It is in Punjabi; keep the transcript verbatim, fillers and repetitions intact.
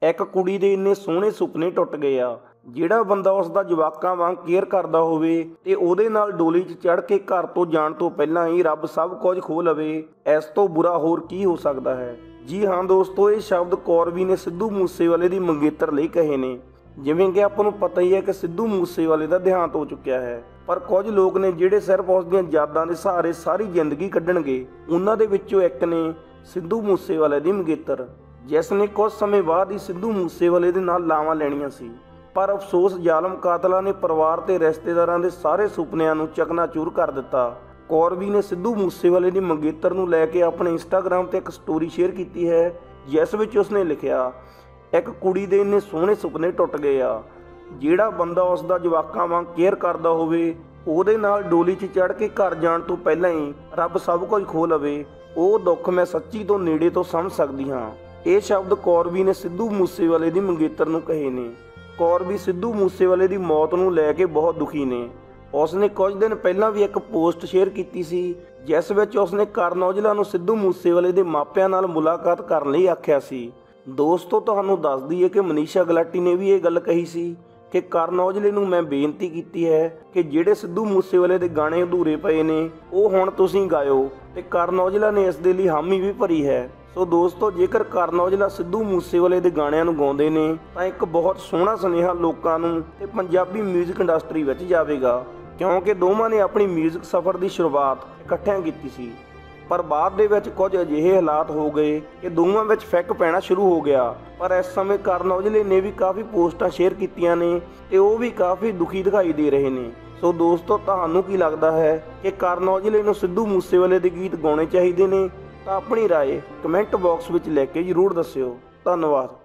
एक कुड़ी दे इन्ने सोहणे सुपने टुट गए आ। ਜਿਹੜਾ ਬੰਦਾ ਉਸ ਦਾ ਜਵਾਕਾਂ ਵਾਂਗ ਕੇਅਰ ਕਰਦਾ ਹੋਵੇ ਤੇ ਉਹਦੇ ਨਾਲ ਡੋਲੀ 'ਚ ਚੜ੍ਹ ਕੇ ਘਰ ਤੋਂ ਜਾਣ ਤੋਂ ਪਹਿਲਾਂ ਹੀ ਰੱਬ ਸਭ ਕੁਝ ਖੋਹ ਲਵੇ, ਇਸ ਤੋਂ ਬੁਰਾ ਹੋਰ ਕੀ ਹੋ ਸਕਦਾ ਹੈ। ਜੀ ਹਾਂ ਦੋਸਤੋ, ਇਹ ਸ਼ਬਦ ਕੌਰਵੀ ਨੇ ਸਿੱਧੂ ਮੂਸੇਵਾਲੇ ਦੀ ਮੰਗੇਤਰ ਲਈ ਕਹੇ ਨੇ। ਜਿਵੇਂ ਕਿ ਆਪਾਂ ਨੂੰ ਪਤਾ ਹੀ ਹੈ ਕਿ ਸਿੱਧੂ ਮੂਸੇਵਾਲੇ ਦਾ ਦੇਹਾਂਤ ਹੋ ਚੁੱਕਿਆ ਹੈ, ਪਰ ਕੁਝ ਲੋਕ ਨੇ ਜਿਹੜੇ ਸਿਰਫ ਉਸ ਦੀਆਂ ਯਾਦਾਂ ਦੇ ਸਹਾਰੇ ਸਾਰੀ ਜ਼ਿੰਦਗੀ ਕੱਢਣਗੇ। ਉਹਨਾਂ ਦੇ ਵਿੱਚੋਂ ਇੱਕ ਨੇ ਸਿੱਧੂ ਮੂਸੇਵਾਲੇ ਦੀ ਮੰਗੇਤਰ, ਜਿਸ ਨੇ ਕੁਝ ਸਮੇਂ ਬਾਅਦ ਹੀ ਸਿੱਧੂ ਮੂਸੇਵਾਲੇ ਦੇ ਨਾਲ ਲਾਵਾਂ ਲੈਣੀਆਂ ਸੀ। ਪਰ ਅਫਸੋਸ, ਜ਼ਾਲਮ ਕਾਤਲਾਂ ਨੇ ਪਰਿਵਾਰ ਤੇ ਰਿਸ਼ਤੇਦਾਰਾਂ ਦੇ ਸਾਰੇ ਸੁਪਨਿਆਂ ਨੂੰ ਚਕਨਾਚੂਰ ਕਰ ਦਿੱਤਾ। ਕੌਰਵੀ ਨੇ ਸਿੱਧੂ ਮੂਸੇਵਾਲੇ ਦੀ ਮੰਗੇਤਰ ਨੂੰ ਲੈ ਕੇ ਆਪਣੇ ਇੰਸਟਾਗ੍ਰਾਮ ਤੇ ਇੱਕ ਸਟੋਰੀ ਸ਼ੇਅਰ ਕੀਤੀ ਹੈ, ਜਿਸ ਵਿੱਚ ਉਸਨੇ ਲਿਖਿਆ, ਇੱਕ ਕੁੜੀ ਦੇ ਇੰਨੇ ਸੋਹਣੇ ਸੁਪਨੇ ਟੁੱਟ ਗਏ ਆ। ਜਿਹੜਾ ਬੰਦਾ ਉਸ ਦਾ ਜਵਾਕਾਂ ਵਾਂਗ ਕੇਅਰ ਕਰਦਾ ਹੋਵੇ, ਉਹਦੇ ਨਾਲ ਡੋਲੀ 'ਚ ਚੜ੍ਹ ਕੇ ਘਰ ਜਾਣ ਤੋਂ ਪਹਿਲਾਂ ਹੀ ਰੱਬ ਸਭ ਕੁਝ ਖੋਹ ਲਵੇ, ਉਹ ਦੁੱਖ ਮੈਂ ਸੱਚੀ ਤੋਂ ਨੇੜੇ ਤੋਂ ਸਮਝ ਸਕਦੀ ਹਾਂ। ਇਹ ਸ਼ਬਦ ਕੌਰਵੀ ਨੇ ਸਿੱਧੂ ਮੂਸੇਵਾਲੇ ਦੀ ਮੰਗੇਤਰ ਨੂੰ ਕਹੇ ਨੇ। ਕੌਰਵੀ ਸਿੱਧੂ ਮੂਸੇਵਾਲੇ ਦੀ ਮੌਤ ਨੂੰ ਲੈ ਕੇ ਬਹੁਤ ਦੁਖੀ ਨੇ। ਉਸਨੇ ਕੁਝ ਦਿਨ ਪਹਿਲਾਂ ਵੀ ਇੱਕ ਪੋਸਟ ਸ਼ੇਅਰ ਕੀਤੀ ਸੀ, ਜਿਸ ਵਿੱਚ ਉਸਨੇ ਕਰਨ ਔਜਲਾ ਨੂੰ ਸਿੱਧੂ ਮੂਸੇਵਾਲੇ ਦੇ ਮਾਪਿਆਂ ਨਾਲ ਮੁਲਾਕਾਤ ਕਰਨ ਲਈ ਆਖਿਆ ਸੀ। ਦੋਸਤੋ, ਤੁਹਾਨੂੰ ਦੱਸ ਦਈਏ ਕਿ ਮਨੀਸ਼ਾ ਗਲਾਟੀ ਨੇ ਵੀ ਇਹ ਗੱਲ ਕਹੀ ਸੀ ਕਿ ਕਰਨ ਔਜਲੇ ਨੂੰ ਮੈਂ ਬੇਨਤੀ ਕੀਤੀ ਹੈ ਕਿ ਜਿਹੜੇ ਸਿੱਧੂ ਮੂਸੇਵਾਲੇ ਦੇ ਗਾਣੇ ਅਧੂਰੇ ਪਏ ਨੇ ਉਹ ਹੁਣ ਤੁਸੀਂ ਗਾਇਓ, ਤੇ ਕਰਨ ਔਜਲਾ ਨੇ ਇਸ ਦੇ ਲਈ ਹਾਮੀ ਵੀ ਭਰੀ ਹੈ। ਸੋ ਦੋਸਤੋ, ਜੇਕਰ ਕਰਨ ਔਜਲਾ ਸਿੱਧੂ ਮੂਸੇਵਾਲੇ ਦੇ ਗਾਣਿਆਂ ਨੂੰ ਗਾਉਂਦੇ ਨੇ ਤਾਂ ਇੱਕ ਬਹੁਤ ਸੋਹਣਾ ਸੁਨੇਹਾ ਲੋਕਾਂ ਨੂੰ ਤੇ ਪੰਜਾਬੀ ਮਿਊਜ਼ਿਕ ਇੰਡਸਟਰੀ ਵਿੱਚ ਜਾਵੇਗਾ, ਕਿਉਂਕਿ ਦੋਵਾਂ ਨੇ ਆਪਣੀ ਮਿਊਜ਼ਿਕ ਸਫ਼ਰ ਦੀ ਸ਼ੁਰੂਆਤ ਇਕੱਠਿਆਂ ਕੀਤੀ ਸੀ। ਪਰ ਬਾਅਦ ਦੇ ਵਿੱਚ ਕੁਝ ਅਜਿਹੇ ਹਾਲਾਤ ਹੋ ਗਏ ਕਿ ਦੋਵਾਂ ਵਿੱਚ ਫਿੱਕ ਪੈਣਾ ਸ਼ੁਰੂ ਹੋ ਗਿਆ। ਪਰ ਇਸ ਸਮੇਂ ਕਰਨ ਔਜਲੇ ਨੇ ਵੀ ਕਾਫੀ ਪੋਸਟਾਂ ਸ਼ੇਅਰ ਕੀਤੀਆਂ ਨੇ ਤੇ ਉਹ ਵੀ ਕਾਫੀ ਦੁਖੀ ਦਿਖਾਈ ਦੇ ਰਹੇ ਨੇ। ਸੋ ਦੋਸਤੋ, ਤੁਹਾਨੂੰ ਕੀ ਲੱਗਦਾ ਹੈ ਕਿ ਕਰਨ ਔਜਲੇ ਨੂੰ ਸਿੱਧੂ ਮੂਸੇਵਾਲੇ ਦੇ ਗੀਤ ਗਾਉਣੇ ਚਾਹੀਦੇ ਨੇ? ਤਾਂ ਆਪਣੀ ਰਾਏ ਕਮੈਂਟ ਬਾਕਸ ਵਿੱਚ ਲਿਖ ਕੇ ਜ਼ਰੂਰ ਦੱਸਿਓ। ਧੰਨਵਾਦ।